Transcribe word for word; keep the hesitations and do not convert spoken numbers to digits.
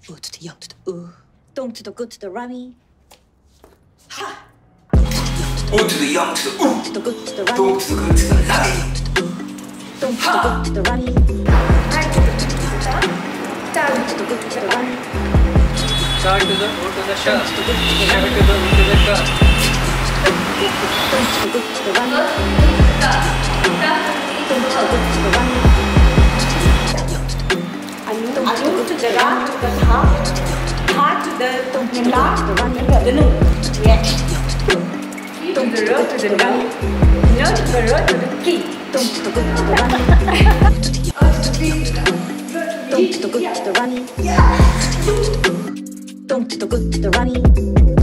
Ooh to the yo to the ooh. Don't to the good to the rummy. Ha! Ooh to the young to the ooh. To the good to the rummy. Don't to the good to the lie. Don't to the good to the rummy. I to the good to the down. Down To the good to the rummy. Sha to the O to the sha. Sha to the O to the ka. Don't to the good to the rummy. Don't to the good to the rummy. Anu to the ra to the tha. Tha to the la to the nu. Yeah. To the ro to the no. No to the ro to the ki. Don't to the good to the rummy. Oh to the b to the. Don't to the good to the rummy. Don't to the good to the rummy.